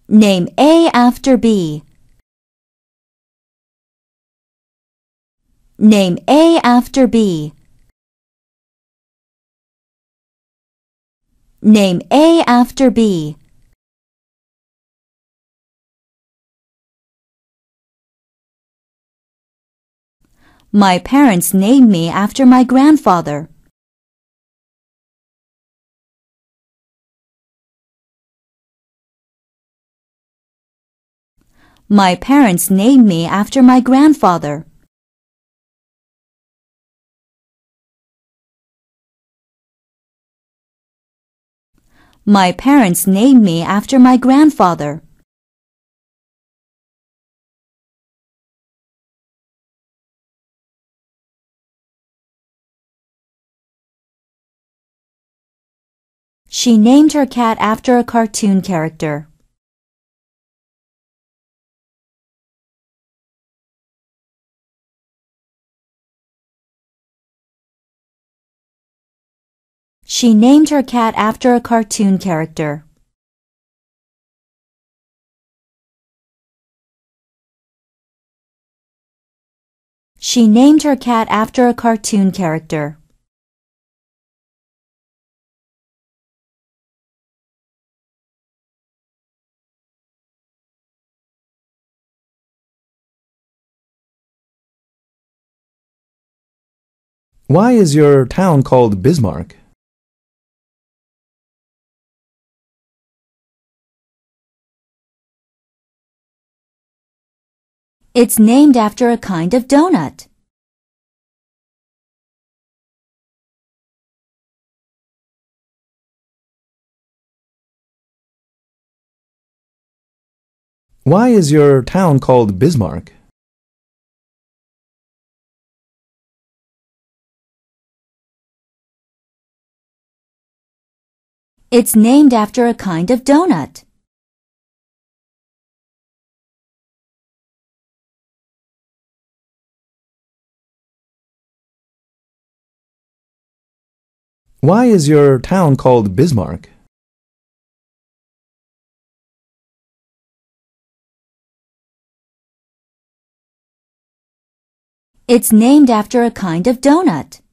Name A after B. Name A after B. Name A after B. My parents named me after my grandfather. My parents named me after my grandfather. My parents named me after my grandfather. She named her cat after a cartoon character. She named her cat after a cartoon character. She named her cat after a cartoon character. Why is your town called Bismarck? It's named after a kind of donut. Why is your town called Bismarck? It's named after a kind of donut. Why is your town called Bismarck? It's named after a kind of donut.